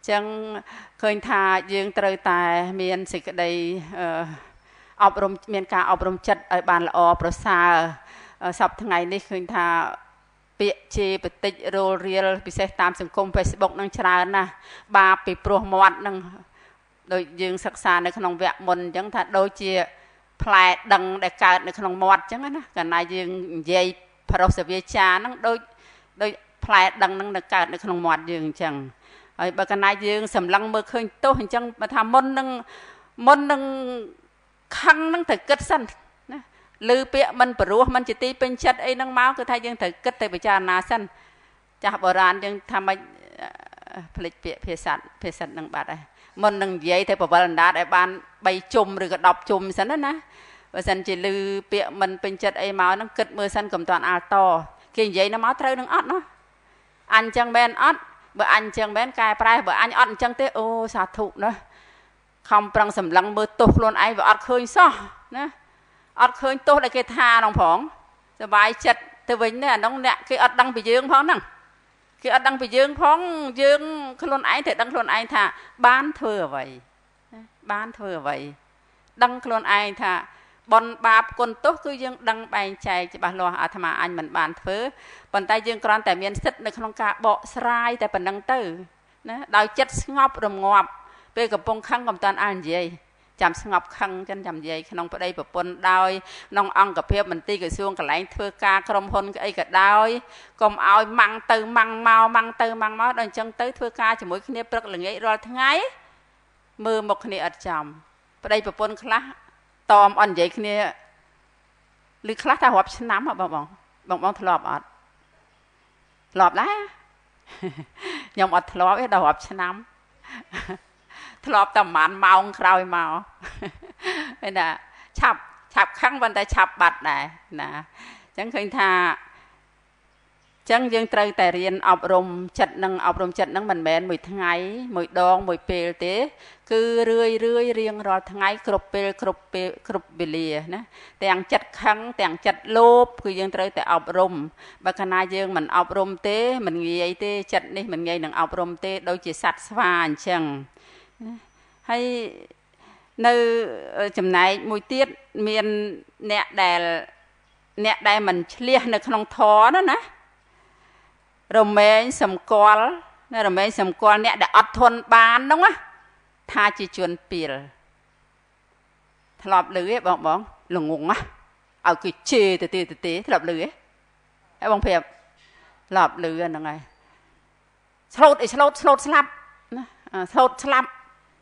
ចឹងឃើញថាយើងត្រូវតែមានសេចក្តីអប់រំមានការអប់រំចិត្តឲ្យបានល្អប្រសើរសប្តាហ៍ថ្ងៃនេះឃើញថាពាក្យជេរបតិចរលរៀលពិសេសតាមសង្គម Facebook នឹងច្រើនណាស់បាបពីព្រោះមាត់នឹងដូចយើងសិក្សានៅក្នុងវគ្គមុនអញ្ចឹងថាដូចជាផ្លែដឹងដែលកើតនៅក្នុងមាត់អញ្ចឹងណាកាលណាយើងនិយាយប្រុសសវាចាហ្នឹងដូចផ្លែដឹងហ្នឹងនៅកើតនៅក្នុងមាត់យើងអញ្ចឹងហើយបើកាលណាយើងសម្លឹងមើលឃើញទោសអញ្ចឹងបើថាមុននឹងខឹងហ្នឹងត្រូវគិតសិនណាឮពាក្យមិនព្រោះមិនជាទីពេញចិត្តអីហ្នឹងមកគឺថាយើងត្រូវគិតទៅពិចារណាសិនចាស់បុរាណយើងថាមិនផ្លេចពាក្យភាសាហ្នឹងបាត់ហើយមុននឹងនិយាយទៅបវលអណ្ដាតឲ្យបាន3ជុំឬក៏10ជុំសិនណាបើសិនជាឮពាក្យមិនពេញចិត្តអីមកហ្នឹងគិតមើលសិនកុំតាន់អាលតគេនិយាយទៅមកត្រូវនឹងអត់ណាអញចឹងមែនអត់បើអញចឹងមែនកែប្រែបើអញអត់អញ្ចឹងទេអូសាធុណាខំប្រឹងសម្លឹងមើលទោសខ្លួនឯងវាអត់ឃើញសោះណាអត់ឃើញទោសដែលគេថាហ្នឹងផងសុបាយចិត្តទៅវិញទេអានោះអ្នកគេអត់ដឹងពីយើងផងហ្នឹងគេអត់ដឹងពីយើងផងយើងខ្លួនឯងត្រូវដឹងខ្លួនឯងថាបានធ្វើអ្វីបានធ្វើអ្វីដឹងខ្លួនឯងថាបនបាបគុណទោសគឺយើងដឹងបែងចែកច្បាស់លាស់អាត្មាអញមិនបានធ្វើប៉ុន្តែយើងគ្រាន់តែមានសិទ្ធិនៅក្នុងការបកស្រាយតែប៉ុណ្្នឹងទៅណាដោយចិត្តស្ងប់រងាប់ពេលកំពុងខឹងកុំតាន់អាននិយាយចាំស្ងប់ខឹងចឹងចាំនិយាយក្នុងប្តីប្រពន្ធដោយក្នុងអង្គភាពមន្ទីរក្រសួងកន្លែងធ្វើការក្រុមហ៊ុនអីក៏ដោយកុំឲ្យម៉ាំងទៅម៉ាំងមកដល់អញ្ចឹងទៅធ្វើការជាមួយគ្នាព្រឹកល្ងាចរាល់ថ្ងៃមើលមុខគ្នាអត់ចំប្តីប្រពន្ធខ្លះតមអត់និយាយគ្នាឬខ្លះថារាប់ឆ្នាំបងធ្លាប់អត់ធ្លាប់ដែរខ្ញុំអត់ធ្លាប់ទេដល់រាប់ឆ្នាំធ្លាប់តែប្រហែលម៉ោងក្រោយមកពេលណាឆាប់ខឹងប៉ុន្តែឆាប់បាត់ដែរណាអញ្ចឹងឃើញថាអញ្ចឹងយើងត្រូវតែរៀនអប់រំចិត្តនឹងមិនមែនមួយថ្ងៃមួយដងមួយពេលទេគឺរឿយរៀងរាល់ថ្ងៃគ្រប់ពេលគ្រប់វេលាណាទាំងចិត្តខឹងទាំងចិត្តលោភគឺយើងត្រូវតែអប់រំបើកាលណាយើងមិនអប់រំទេមិនងាយទេចិត្តនេះមិនងាយនឹងអប់រំទេដូចជាសត្វស្វាអញ្ចឹងហើយនៅចំណែកមួយទៀតមានអ្នកដែលមិនឆ្លៀសនៅក្នុងធម៌ណារមែងសម្គាល់អ្នកដែលអត់ធន់បានហ្នឹងណាថាជាជនពីលធ្លាប់ឮទេបងល្ងងណាឲ្យគេជេរទៅធ្លាប់ឮទេហើយបងប្រាប់ធ្លាប់ឮហ្នឹងហើយស្លូតស្លាប់ណាស្លូតស្លាប់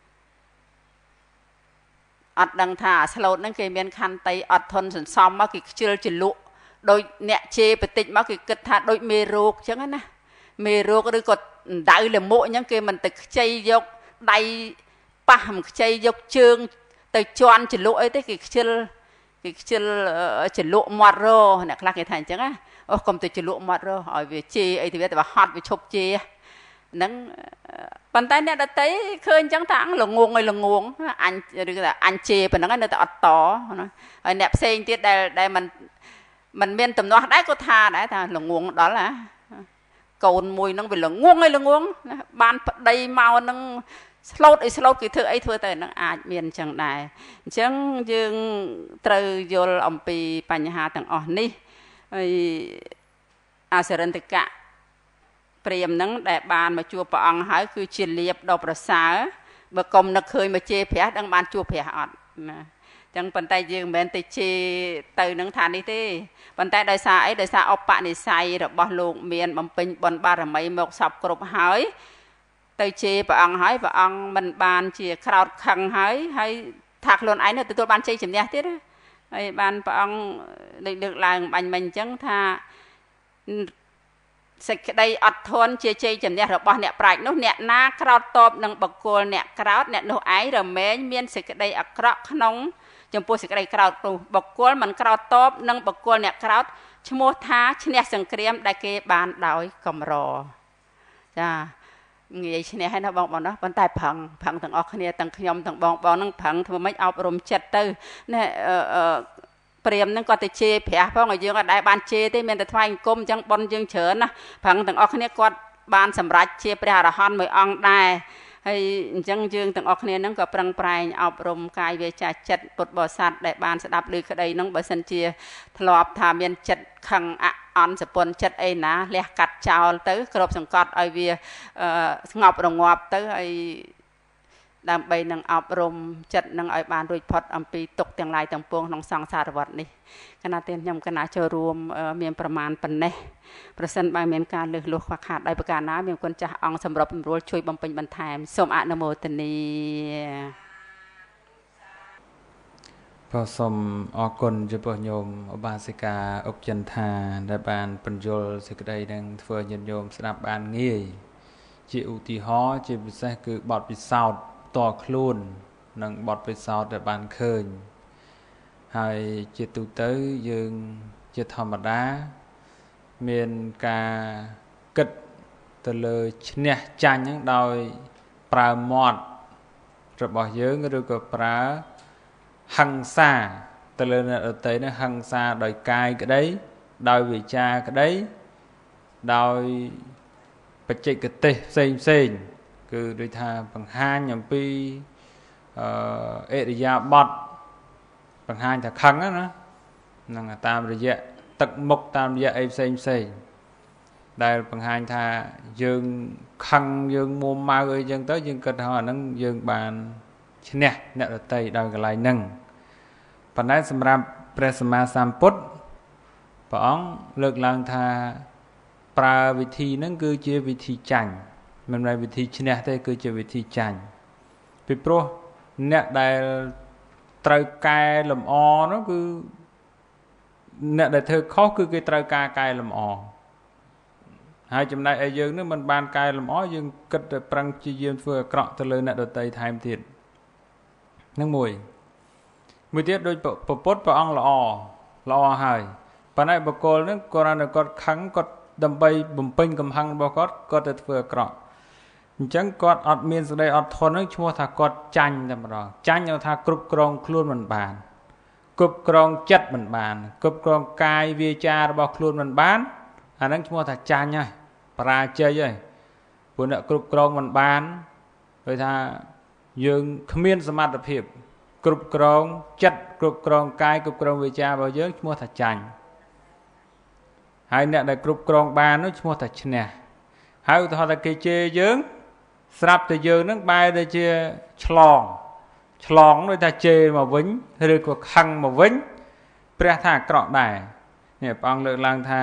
អត់ដឹងថាស្លូតហ្នឹងគេមានខន្តីអត់ធន់សន្សំមកគេខ្ជិលជ្រលក់ដោយអ្នកជេរបន្តិចមកគេគិតថាដូចមេរោគអញ្ចឹងណាមេរោគឬក៏ដៅលមុខអញ្ចឹងគេមិនទៅខ្ចីយកដៃប៉ះមិនខ្ចីយកជើងទៅជន់ជ្រលក់អីទេគេខ្ជិលជ្រលក់មាត់រអ្នកខ្លះគេថាអញ្ចឹងណាអូកុំទៅជ្រលក់មាត់រឲ្យវាជេរអីទៅវាហត់វាឈប់ជេរហ្នឹងប៉ុន្តែអ្នកដតីឃើញអញ្ចឹងថាល្ងងអញឬថាអញជេរប៉ុណ្ណឹងនៅតែអត់តណាហើយអ្នកផ្សេងទៀតដែលมันមានទំនាស់ដែរក៏ថាដែរថាល្ងងដល់ណាកូនមួយហ្នឹងវាល្ងងណាបានប្តីមកហ្នឹងស្លូតគេធ្វើអីធ្វើទៅហ្នឹងអាចមានអញ្ចឹងដែរអញ្ចឹងយើងត្រូវយល់អំពីបញ្ហាទាំងអស់នេះហើយអសរិន្ទកៈព្រាហ្មណ៍ហ្នឹងដែលបានមកជួបព្រះអង្គហើយគឺជាលៀបដ៏ប្រសើរបើកុំនឹកឃើញមកជេរព្រះដឹងបានជួបព្រះអត់ណាចឹងប៉ុន្តែយើងមិនមែនទៅជេរទៅនឹងថានេះទេប៉ុន្តែដោយសារអីដោយសារឧបនិស្ស័យរបស់លោកមានបំពេញបុណ្យបារមីមកសពគ្រប់ហើយទៅជេរព្រះអង្គហើយព្រះអង្គមិនបានជាក្រោតខឹងហើយថាខ្លួនឯងនៅទទួលបានជ័យជំនះទៀតហើយបានព្រះអង្គលើកឡើងបាញ់មិញអញ្ចឹងថាសេចក្តីអត់ធន់ជាជ័យជំនះរបស់អ្នកប្រាជ្ញនោះអ្នកណាក្រោតតបនឹងបកគលអ្នកក្រោតអ្នកនោះឯងរមែងមានសេចក្តីអាក្រក់ក្នុងចំពោះសេចក្តីក្រោតនោះបកគលមិនក្រោតតបនឹងបកគលអ្នកក្រោតឈ្មោះថាឈ្នះសង្គ្រាមដែលគេបានដោយកម្រចាងាយឈ្នះហើយណាបងណាប៉ុន្តែប្រឹងទាំងអស់គ្នាទាំងខ្ញុំទាំងបងនឹងប្រឹងធ្វើម៉េចអប់រំចិត្តទៅណែព្រាហ្មណ៍ហ្នឹងគាត់ទៅជេរព្រះផងឲ្យយើងអត់ដែរបានជេរទេមានតែថ្វាយអង្គមអញ្ចឹងប៉ុនយើងច្រើនណាប្រឹងទាំងអស់គ្នាគាត់បានសម្រេចជាព្រះអរហន្តមួយអង្គដែរហើយអញ្ចឹងយើងទាំងអស់គ្នាហ្នឹងក៏ប្រឹងប្រែងអប់រំកាយវាចាចិត្តពុទ្ធបរិស័ទដែលបានស្ដាប់ឮក្តីហ្នឹងបើសិនជាធ្លាប់ថាមានចិត្តខឹងអន់សពន់ចិត្តអីណាលះកាត់ចោលទៅគ្របសង្កត់ឲ្យវាស្ងប់រងាប់ទៅហើយដើម្បីនឹងអប់រំចិត្តនឹងឲ្យបានរួចផុតអំពីទុក្ខទាំងឡាយទាំងពួងក្នុងសង្សារវដ្តនេះគណៈទានខ្ញុំគណៈចូលរួមមានប្រមាណប៉ុណ្ណេះប្រសិនបើមានការលើសលួសខ្វះខាតដោយប្រការណាមានគុណចាស់អង្គសម្របសម្រួលជួយបំពេញបន្ថែមសូមអនុមោទនាក៏សូមអរគុណចំពោះញោមឧបាសិកាអុកចិនថាដែលបានបញ្យល់សេចក្តីនឹងធ្វើញាតិញោមស្ដាប់បានងាយជាឧទាហរណ៍ជាពិសេសគឺបទពិសោធន៍ផ្ទាល់ខ្លួននិងបទពិសោធន៍ដែលបានឃើញហើយជាទូទៅយើងជាធម្មតាមានការគិតទៅលើឈ្នះចាញ់ហ្នឹងដោយប្រើមាត់របស់យើងឬក៏ប្រើហិង្សាទៅលើអ្នកដទៃហ្នឹងហិង្សាដោយកាយក្តីដោយវាចាក្តីដោយបច្ចេកទេសផ្សេងគឺដូចថាបង្ហាញអំពីអិរិយាបថបង្ហាញថាខឹងណាហ្នឹងតាមរយៈទឹកមុខតាមរយៈអីផ្សេងដែលបង្ហាញថាយើងខឹងយើងមួម៉ៅអីចឹងទៅយើងគិតថាអាហ្នឹងយើងបានឈ្នះអ្នកដទៃដោយកន្លែងហ្នឹងប៉ុន្តែសម្រាប់ព្រះសម្មាសម្ពុទ្ធព្រះអង្គលើកឡើងថាប្រើវិធីហ្នឹងគឺជាវិធីចាញ់មិនមែនវិធីឈ្នះទេគឺជាវិធីចាញ់ពីព្រោះអ្នកដែលត្រូវកែលម្អនោះគឺអ្នកដែលធ្វើខុសគឺគេត្រូវការកែលម្អហើយចំណែកឯយើងនេះមិនបានកែលម្អយើងគិតតែប្រឹងព្យាយាមធ្វើអាក្រក់ទៅលើអ្នកដទៃថែមទៀតនឹងមួយទៀតដូចពពុទ្ធព្រះអង្គល្អហើយប៉ុន្តែបុគ្គលនឹងគាត់ខឹងគាត់ដើម្បីបំពេញកំហឹងរបស់គាត់ទៅធ្វើអាក្រក់អញ្ចឹងគាត់អត់មានសេចក្តីអត់ធន់នឹងឈ្មោះថាគាត់ចាញ់តែម្ដងចាញ់ថាគ្រប់គ្រងខ្លួនមិនបានគ្រប់គ្រងចិត្តមិនបានគ្រប់គ្រងកាយវាចារបស់ខ្លួនមិនបានអាហ្នឹងឈ្មោះថាចាញ់ហើយបរាជ័យហើយព្រោះអ្នកគ្រប់គ្រងមិនបានដោយថាយើងគ្មានសមត្ថភាពគ្រប់គ្រងចិត្តគ្រប់គ្រងកាយគ្រប់គ្រងវាចារបស់យើងឈ្មោះថាចាញ់ហើយអ្នកដែលគ្រប់គ្រងបាននោះឈ្មោះថាឈ្នះហើយឧទាហរណ៍ថាគេជេរយើងស្រាប់តែយើងនឹងបែរទៅជាឆ្លងដូចថាជេរមកវិញឬក៏ខឹងមកវិញព្រះថាអាក្រក់ដែរនេះព្រះអង្គលើកឡើងថា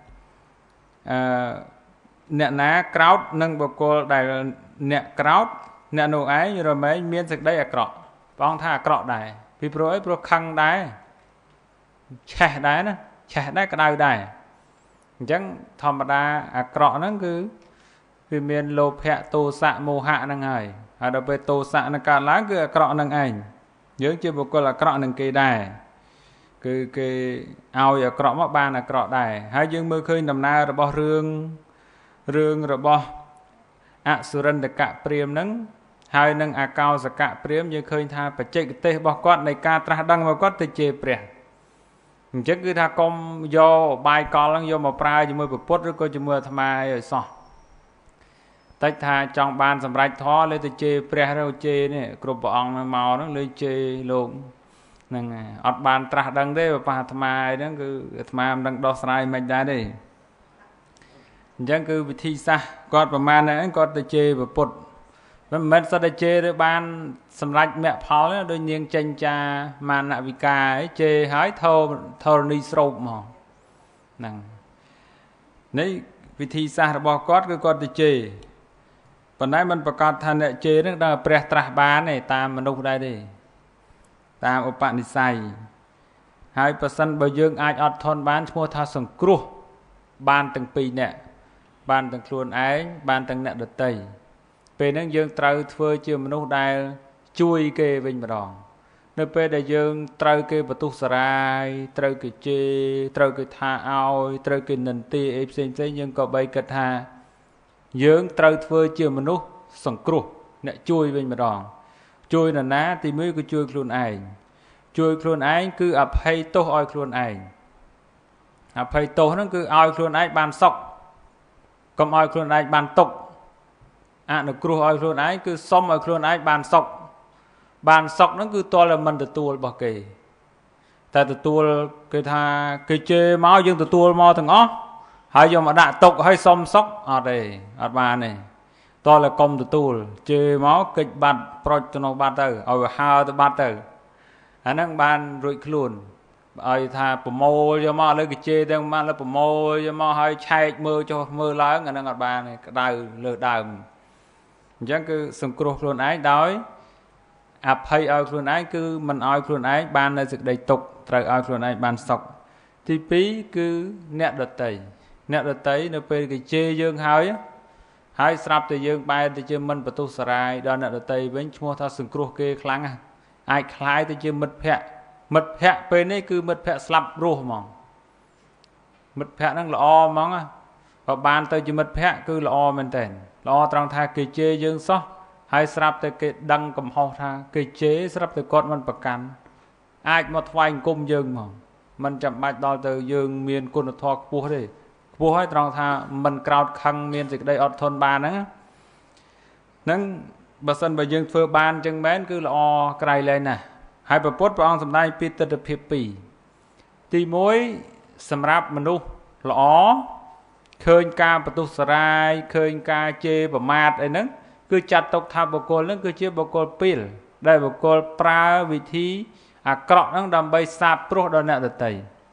អ្នកណាក្រោតនឹងបុគ្គលដែលអ្នកក្រោតអ្នកនោះឯងរមែងមានសេចក្តីអាក្រក់ព្រះអង្គថាអាក្រក់ដែរពីព្រោះអីព្រោះខឹងដែរឆេះដែរណាឆេះដែរក្តៅដែរអញ្ចឹងធម្មតាអាក្រក់ហ្នឹងគឺវាមានលោភៈទោសៈមោហៈហ្នឹងហើយដល់ពេលទោសៈនឹងកើតឡើងគឺអាក្រក់ហ្នឹងឯងយើងជាបុគ្គលអាក្រក់នឹងគេដែរគឺគេឲ្យអាក្រក់មកបានអាក្រក់ដែរហើយយើងមើលឃើញដំណើររបស់រឿងរបស់អសុរិន្តកៈព្រាហ្មណ៍ហ្នឹងហើយនឹងអាកោសកៈព្រាហ្មណ៍យើងឃើញថាបច្ចេកទេសរបស់គាត់នៃការត្រាស់ដឹងរបស់គាត់ទៅជេរព្រះអញ្ចឹងគឺថាកុំយកបាយកលហ្នឹងយកមកប្រើជាមួយពុទ្ធឬក៏ជាមួយអាត្មាឲ្យសោះតិចថាចង់បានសម្រេចធម៌លើទៅជេរព្រះឬជេរនេះគ្រប់ព្រះអង្គមកហ្នឹងលើជេរលោកហ្នឹងអត់បានត្រាស់ដឹងទេប៉ះអាត្មាហ្នឹងគឺអាត្មាមិនដឹងដោះស្រាយមិនដែរទេអញ្ចឹងគឺវិធីសាស្ត្រគាត់ប្រមាណហ្នឹងគាត់ទៅជេរពុទ្ធមិនមែនសិតតែជេរឬបានសម្រេចមគ្គផលទេដូចនាងចេញចាមានវិកាអីជេរហើយធរណីស្រោបមកហ្នឹងនេះវិធីសាស្ត្ររបស់គាត់គឺគាត់ទៅជេរប៉ុន្តែមិនប្រកាសថាអ្នកជេរនឹងដល់ព្រះត្រាស់បានទេតាមមនុស្សដែរទេតាមឧបនិស្ស័យហើយប្រសិនបើយើងអាចអត់ធន់បានឈ្មោះថាសង្គ្រោះបានទាំងពីរអ្នកបានទាំងខ្លួនឯងបានទាំងអ្នកដទៃពេលហ្នឹងយើងត្រូវធ្វើជាមនុស្សដែលជួយគេវិញម្ដងនៅពេលដែលយើងត្រូវគេបន្ទុះសារាយត្រូវគេជេរត្រូវគេថាឲ្យត្រូវគេនិន្ទាអីផ្សេងយើងក៏បីគិតថាយើងត្រូវធ្វើជាមនុស្សសង្គ្រោះអ្នកជួយវិញម្ដងជួយនរណាទីមួយគឺជួយខ្លួនឯងគឺអភ័យទោសឲ្យខ្លួនឯងអភ័យទោសហ្នឹងគឺឲ្យខ្លួនឯងបានសុខកុំឲ្យខ្លួនឯងបានទុក្ខនុគ្រោះឲ្យខ្លួនឯងគឺសុំឲ្យខ្លួនឯងបានសុខហ្នឹងគឺតលតែមិនទទួលរបស់គេតែទទួលគេថាគេជេរមកយើងទទួលមកទាំងអស់ហើយយកមកដាក់ទុកហើយសុំសុខអត់ទេអត់បានទេតលតែកុំទទួលជេរមកកិច្ចបាត់ប្រូចទៅនោះបាត់ទៅឲ្យវាហើទៅបាត់ទៅអាហ្នឹងបានរួចខ្លួនឲ្យថាប្រមូលយកមកឥឡូវគេជេរទាំងបានឥឡូវប្រមូលយកមកឲ្យឆែកមើលចុះមើលឡើងអាហ្នឹងអត់បានទេក្តៅលើដើមអញ្ចឹងគឺសង្គ្រោះខ្លួនឯងដោយអភ័យឲ្យខ្លួនឯងគឺមិនឲ្យខ្លួនឯងបាននៅសេចក្តីទុក្ខត្រូវឲ្យខ្លួនឯងបានសុខទី2គឺអ្នកដតីនៅពេលគេជេរយើងហើយស្រាប់តែយើងបែរទៅជាមិនបន្ទុះសារាយដល់អ្នកដតីវិញឈ្មោះថាសង្គ្រោះគេខ្លាំងអាចคล้ายទៅជាមិត្តភក្តិពេលនេះគឺមិត្តភក្តិស្លាប់រស់ហ្មងមិត្តភក្តិហ្នឹងល្អហ្មងបើបានទៅជាមិត្តភក្តិគឺល្អមែនតើល្អត្រង់ថាគេជេរយើងសោះហើយស្រាប់តែគេដឹងកំហុសថាគេជេរស្រាប់តែគាត់មិនប្រកាន់អាចមកថ្វាយអង្គមយើងហ្មងមិនចាំបាច់ដល់ទៅយើងមានគុណធម៌ខ្ពស់ទេខ្ពស់ហើយត្រង់ថាមិនក្រោតខឹងមានសេចក្តីអត់ធន់បានហ្នឹងបើសិនបើយើងធ្វើបានចឹងមែនគឺល្អក្រៃលែងណាស់ហើយព្រះពុទ្ធព្រះអង្គសម្ដែងពីទិដ្ឋភាព2ទី1សម្រាប់មនុស្សល្អឃើញការបន្ទុះសារាយឃើញការជេរប្រមាថអីហ្នឹងគឺចាត់ទុកថាបុគ្គលហ្នឹងគឺជាបុគ្គលពីលដែលបុគ្គលប្រើវិធីអាក្រក់ហ្នឹងដើម្បីសាបព្រោះដល់អ្នកដទៃ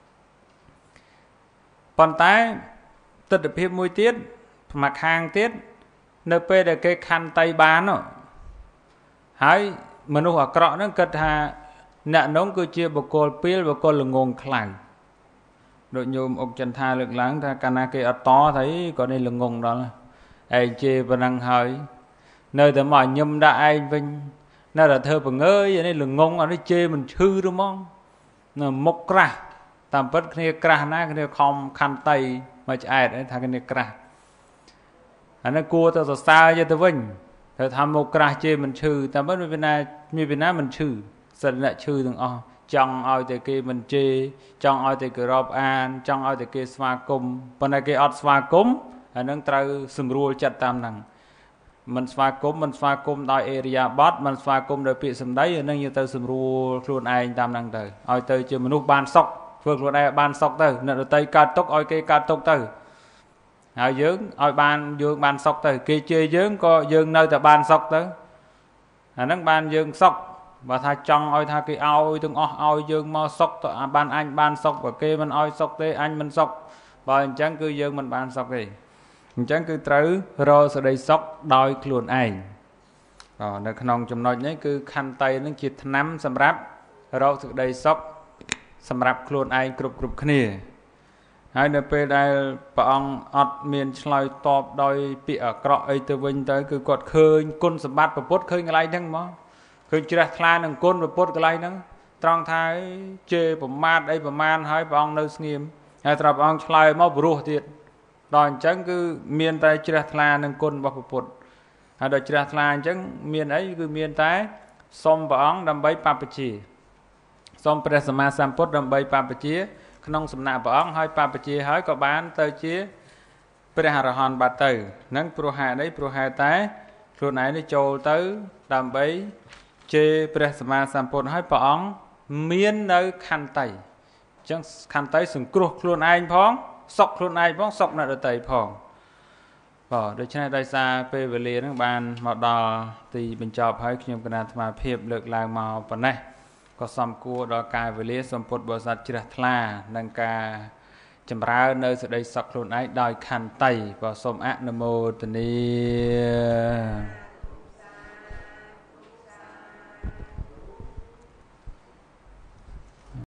ប៉ុន្តែទិដ្ឋភាពមួយទៀតមួយខាងទៀតនៅពេលដែលគេខន្តីបានហើយមនុស្សអាក្រក់ហ្នឹងគិតថាអ្នកនោះគឺជាបុគ្គលពីលបុគ្គលល្ងងខ្លៅដូចញោមអុកចន្ទថាលើកឡើងថាកាលណាគេអត់តទៅក៏នេះល្ងងដល់ឯងជេរប៉ុណ្ណឹងហើយនៅតែមកញឹមដាក់ឯងវិញនៅតែធ្វើបង្ងើយនេះល្ងងអានេះជេរមិនឈឺទេហ្មងនៅមុខក្រាស់តាមពិតគ្នាក្រាស់ណាគ្នាខំខន្តីមកឆ្អែតថាគ្នាក្រាស់អានេះគួរទៅសរសើរទៅវិញត្រូវថាមុខក្រាស់ជេរមិនឈឺតាមពិតមានពីណាមិនឈឺសិនអ្នកឈឺទាំងអស់ចង់ឲ្យតែគេមិនជេរចង់ឲ្យតែគេរាប់អានចង់ឲ្យតែគេស្វាគមន៍ប៉ុន្តែគេអត់ស្វាគមន៍អានឹងត្រូវសម្រួលចិត្តតាមហ្នឹងមិនស្វាគមន៍ដោយអេរិយាបថមិនស្វាគមន៍ដោយពាក្យសម្ដីអានឹងយកទៅសម្រួលខ្លួនឯងតាមហ្នឹងទៅឲ្យទៅជាមនុស្សបានសុខធ្វើខ្លួនឯងបានសុខទៅអ្នកដទៃកើតទុកឲ្យគេកើតទុកទៅហើយយើងឲ្យបានសុខទៅគេជេរយើងក៏យើងនៅតែបានសុខទៅអាហ្នឹងបានយើងសុខបើថាចង់ឲ្យថាគេឲ្យទាំងអស់ឲ្យយើងមកសុខទៅបានអញបានសុខបើគេមិនឲ្យសុខទេអញមិនសុខបើអញ្ចឹងគឺយើងមិនបានសុខទេអញ្ចឹងគឺត្រូវរកសេចក្តីសុខដោយខ្លួនឯងនៅក្នុងចំណុចនេះគឺខន្តីនឹងជាថ្នាំសម្រាប់រកសេចក្តីសុខសម្រាប់ខ្លួនឯងគ្រប់គ្នាហើយនៅពេលដែលព្រះអង្គអត់មានឆ្លើយតបដោយពាក្យអាក្រក់អីទៅវិញទៅគឺគាត់ឃើញគុណសម្បត្តិព្រះពុទ្ធឃើញកន្លែងហ្នឹងមកឃើញជ្រះថ្លានឹងគុណព្រះពុទ្ធកន្លែងហ្នឹងត្រង់ថាជេរប្រមាថអីប្រមាណហើយព្រះអង្គនៅស្ងៀមហើយត្រង់ព្រះអង្គឆ្លើយមកព្រោះទៀតដល់អញ្ចឹងគឺមានតែជ្រះថ្លានឹងគុណរបស់ព្រះពុទ្ធហើយដល់ជ្រះថ្លាអញ្ចឹងមានអីគឺមានតែសុំព្រះអង្គដើម្បីបព្វជិសុំព្រះសម្មាសម្ពុទ្ធដើម្បីបព្វជិក្នុងសំណាក់ព្រះអង្គហើយបព្វជិហើយក៏បានទៅជាព្រះអរហន្តបាត់ទៅហ្នឹងព្រោះហេតុអីព្រោះហេតុតែខ្លួនឯងនេះចូលទៅដើម្បីជេរព្រះសម្មាសម្ពុទ្ធហើយព្រះអង្គមាននៅខន្តីអញ្ចឹងខន្តីសង្គ្រោះខ្លួនឯងផងសុខខ្លួនឯងផងសុខអ្នកដទៃផងដូច្នេះដោយសារពេលវេលាហ្នឹងបានមកដល់ទីបញ្ចប់ហើយខ្ញុំគណៈអាត្មាភាពលើកឡើងមកប៉ុណ្ណេះក៏សំគួរដល់កាលវេលាសម្ពុទ្ធបរិស័ទជ្រះថ្លានឹងការចម្រើននៅសេចក្តីសុខខ្លួនឯងដោយខន្តីសូមអនុមោទនា